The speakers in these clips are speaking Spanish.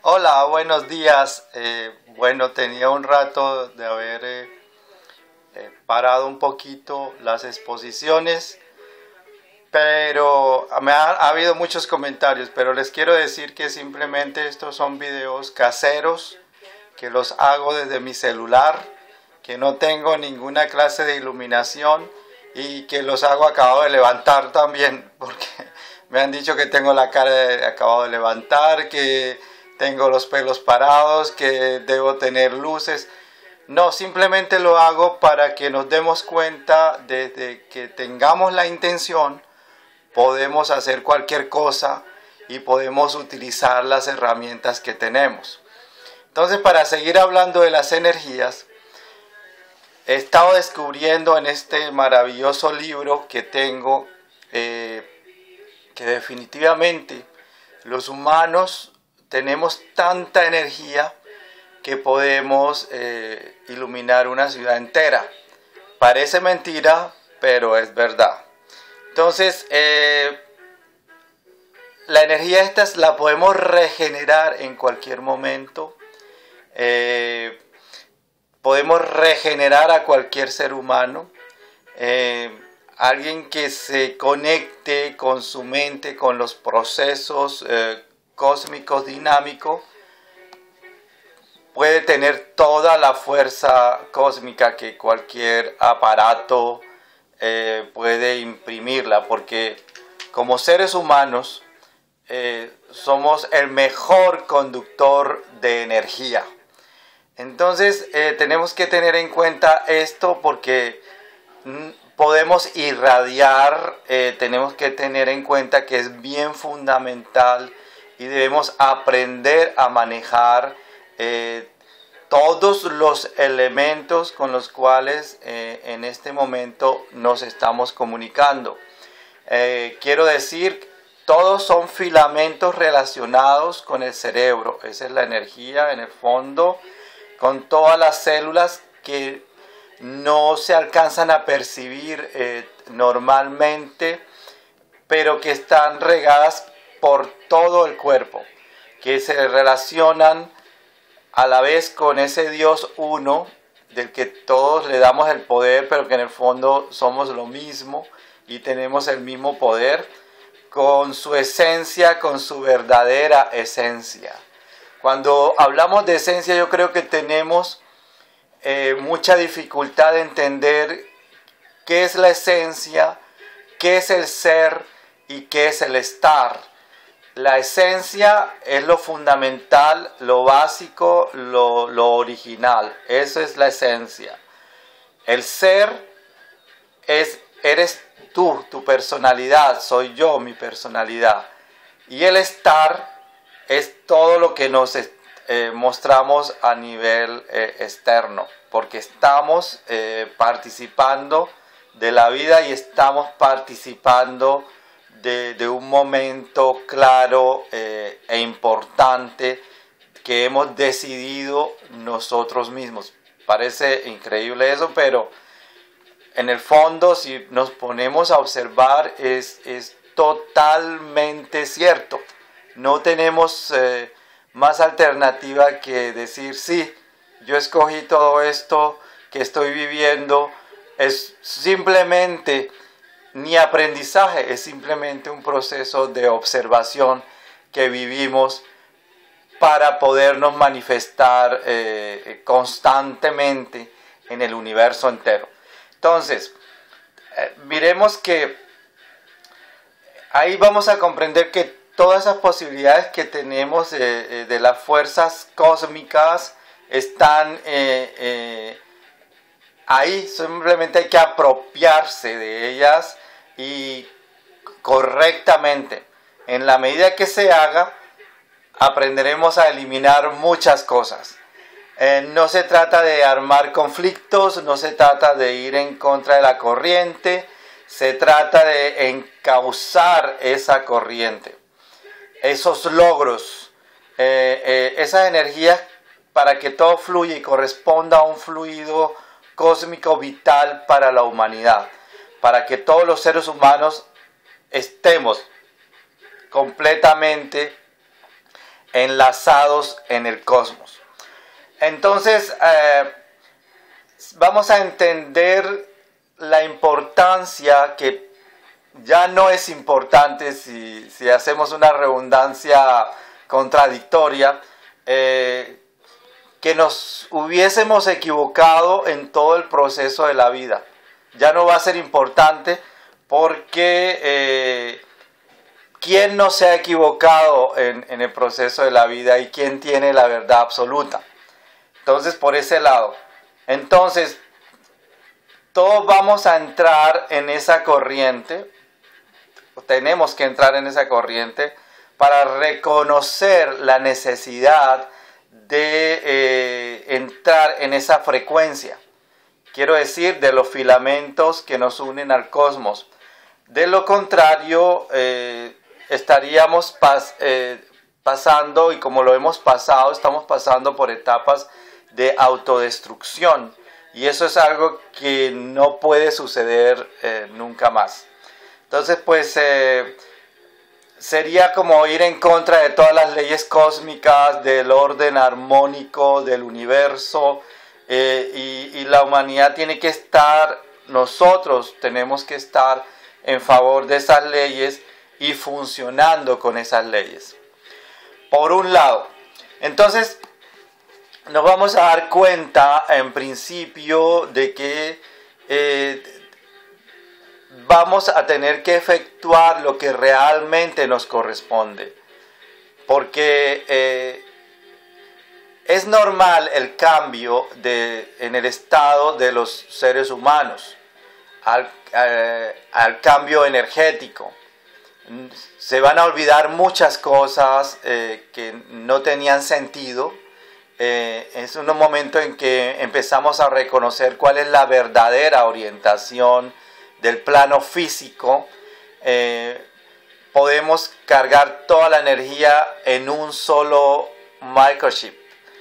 Hola, buenos días. Bueno, tenía un rato de haber parado un poquito las exposiciones, pero ha habido muchos comentarios, pero les quiero decir que simplemente estos son videos caseros que los hago desde mi celular, que no tengo ninguna clase de iluminación y que los hago acabado de levantar también, porque me han dicho que tengo la cara de acabado de levantar, que tengo los pelos parados, que debo tener luces. No, simplemente lo hago para que nos demos cuenta desde que tengamos la intención, podemos hacer cualquier cosa y podemos utilizar las herramientas que tenemos. Entonces, para seguir hablando de las energías, he estado descubriendo en este maravilloso libro que tengo que definitivamente los humanos tenemos tanta energía que podemos iluminar una ciudad entera. Parece mentira, pero es verdad. Entonces, la energía esta la podemos regenerar en cualquier momento. Podemos regenerar a cualquier ser humano. Alguien que se conecte con su mente, con los procesos cósmicos dinámicos, puede tener toda la fuerza cósmica que cualquier aparato puede imprimirla, porque como seres humanos somos el mejor conductor de energía. Entonces tenemos que tener en cuenta esto porque podemos irradiar, tenemos que tener en cuenta que es bien fundamental y debemos aprender a manejar todos los elementos con los cuales en este momento nos estamos comunicando. Quiero decir, todos son filamentos relacionados con el cerebro. Esa es la energía en el fondo, con todas las células que no se alcanzan a percibir normalmente, pero que están regadas por todo el cuerpo, que se relacionan a la vez con ese Dios uno, del que todos le damos el poder, pero que en el fondo somos lo mismo y tenemos el mismo poder, con su esencia, con su verdadera esencia. Cuando hablamos de esencia, yo creo que tenemos mucha dificultad de entender qué es la esencia, qué es el ser y qué es el estar. La esencia es lo fundamental, lo básico, lo original. Eso es la esencia. El ser eres tú, tu personalidad, soy yo, mi personalidad. Y el estar es todo lo que nos mostramos a nivel externo, porque estamos participando de la vida y estamos participando de un momento claro e importante que hemos decidido nosotros mismos. Parece increíble eso, pero en el fondo, si nos ponemos a observar, es totalmente cierto. No tenemos más alternativa que decir, sí, yo escogí todo esto que estoy viviendo. Es simplemente ni aprendizaje, es simplemente un proceso de observación que vivimos para podernos manifestar constantemente en el universo entero. Entonces, miremos que ahí vamos a comprender que todas esas posibilidades que tenemos de las fuerzas cósmicas están ahí, simplemente hay que apropiarse de ellas y correctamente. En la medida que se haga, aprenderemos a eliminar muchas cosas. No se trata de armar conflictos, no se trata de ir en contra de la corriente, se trata de encauzar esa corriente, esos logros, esas energías para que todo fluya y corresponda a un fluido cósmico vital para la humanidad, para que todos los seres humanos estemos completamente enlazados en el cosmos. Entonces, vamos a entender la importancia, que ya no es importante si hacemos una redundancia contradictoria, que nos hubiésemos equivocado en todo el proceso de la vida. Ya no va a ser importante porque ¿quién no se ha equivocado en el proceso de la vida y quién tiene la verdad absoluta? Entonces, por ese lado. Entonces, todos vamos a entrar en esa corriente, tenemos que entrar en esa corriente para reconocer la necesidad de entrar en esa frecuencia. Quiero decir, de los filamentos que nos unen al cosmos. De lo contrario, estaríamos pasando, y como lo hemos pasado, estamos pasando por etapas de autodestrucción. Y eso es algo que no puede suceder nunca más. Entonces, pues, sería como ir en contra de todas las leyes cósmicas, del orden armónico del universo, y la humanidad tiene que estar, nosotros tenemos que estar en favor de esas leyes y funcionando con esas leyes. Por un lado. Entonces, nos vamos a dar cuenta, en principio, de que vamos a tener que efectuar lo que realmente nos corresponde. Porque es normal el cambio en el estado de los seres humanos, al cambio energético. Se van a olvidar muchas cosas que no tenían sentido. Es un momento en que empezamos a reconocer cuál es la verdadera orientación del plano físico. Podemos cargar toda la energía en un solo microchip.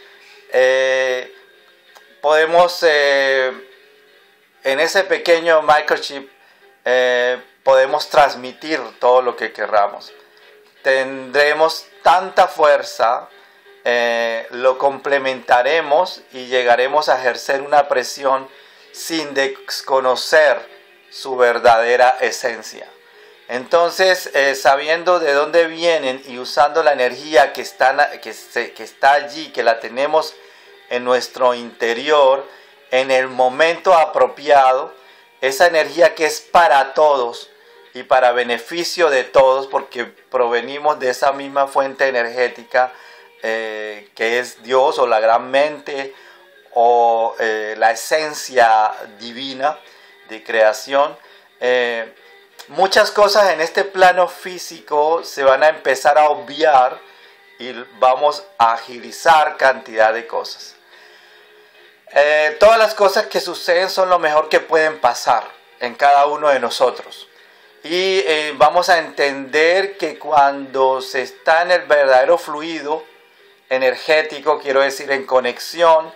Podemos, en ese pequeño microchip, podemos transmitir todo lo que queramos. Tendremos tanta fuerza, lo complementaremos y llegaremos a ejercer una presión sin desconocer su verdadera esencia. Entonces, sabiendo de dónde vienen y usando la energía que está allí, que la tenemos en nuestro interior, en el momento apropiado, esa energía que es para todos y para beneficio de todos, porque provenimos de esa misma fuente energética, que es Dios o la gran mente o la esencia divina de creación. Muchas cosas en este plano físico se van a empezar a obviar y vamos a agilizar cantidad de cosas. Todas las cosas que suceden son lo mejor que pueden pasar en cada uno de nosotros. Y vamos a entender que cuando se está en el verdadero fluido energético, quiero decir en conexión,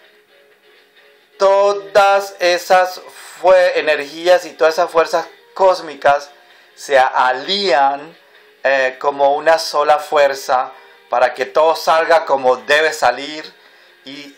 todas esas energías y todas esas fuerzas cósmicas se alían como una sola fuerza para que todo salga como debe salir y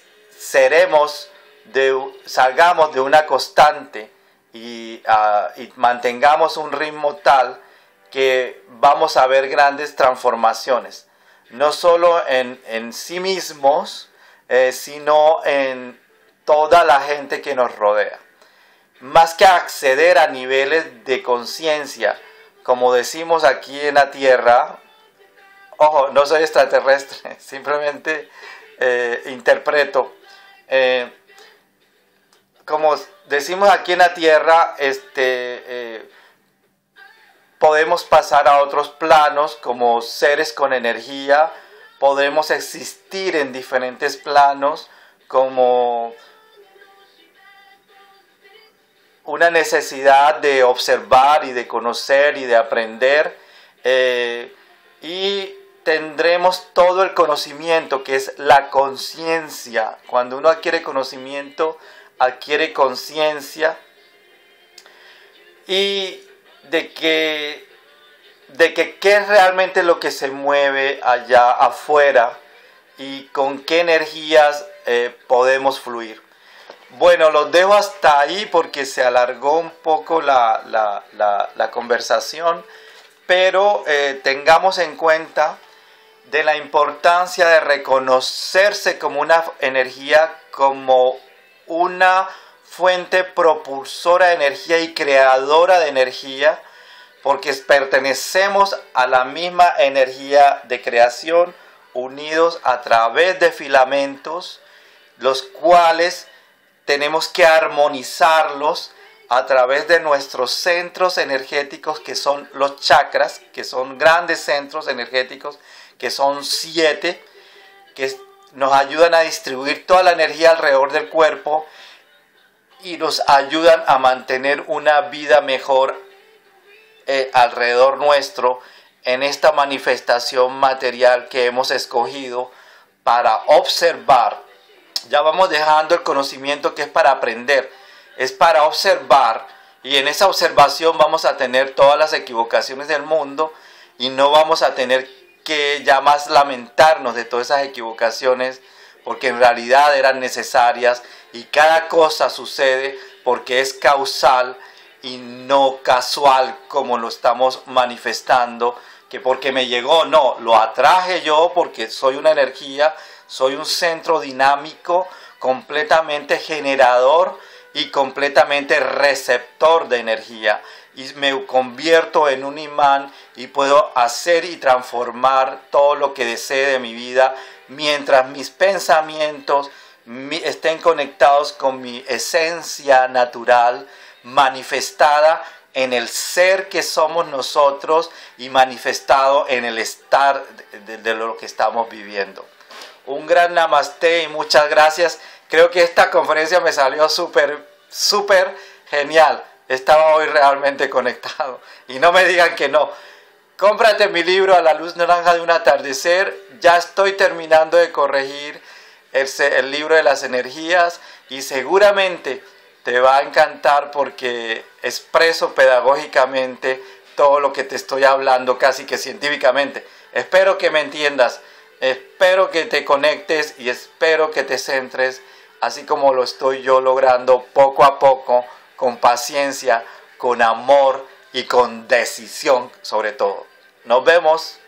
salgamos de una constante y mantengamos un ritmo tal que vamos a ver grandes transformaciones, no solo en sí mismos, sino en toda la gente que nos rodea. Más que acceder a niveles de conciencia, como decimos aquí en la Tierra, ojo, no soy extraterrestre, simplemente interpreto. Como decimos aquí en la Tierra, podemos pasar a otros planos como seres con energía, podemos existir en diferentes planos como una necesidad de observar y de conocer y de aprender, y tendremos todo el conocimiento que es la conciencia. Cuando uno adquiere conocimiento, adquiere conciencia, y de que de que qué es realmente lo que se mueve allá afuera y con qué energías podemos fluir. Bueno, los dejo hasta ahí porque se alargó un poco la conversación, pero tengamos en cuenta de la importancia de reconocerse como una energía, como una fuente propulsora de energía y creadora de energía, porque pertenecemos a la misma energía de creación, unidos a través de filamentos, los cuales tenemos que armonizarlos a través de nuestros centros energéticos, que son los chakras, que son grandes centros energéticos, que son 7, que nos ayudan a distribuir toda la energía alrededor del cuerpo y nos ayudan a mantener una vida mejor alrededor nuestro, en esta manifestación material que hemos escogido para observar. Ya vamos dejando el conocimiento, que es para aprender, es para observar, y en esa observación vamos a tener todas las equivocaciones del mundo y no vamos a tener que ya más lamentarnos de todas esas equivocaciones, porque en realidad eran necesarias, y cada cosa sucede porque es causal y no casual, como lo estamos manifestando, que porque me llegó, no, lo atraje yo porque soy una energía, soy un centro dinámico, completamente generador y completamente receptor de energía, y me convierto en un imán y puedo hacer y transformar todo lo que desee de mi vida, mientras mis pensamientos estén conectados con mi esencia natural, manifestada en el ser que somos nosotros y manifestado en el estar de lo que estamos viviendo. Un gran namaste y muchas gracias. Creo que esta conferencia me salió súper genial. Estaba hoy realmente conectado. Y no me digan que no. Cómprate mi libro A la luz naranja de un atardecer. Ya estoy terminando de corregir el libro de las energías y seguramente te va a encantar porque expreso pedagógicamente todo lo que te estoy hablando, casi que científicamente. Espero que me entiendas, espero que te conectes y espero que te centres, así como lo estoy yo logrando poco a poco, con paciencia, con amor y con decisión sobre todo. Nos vemos.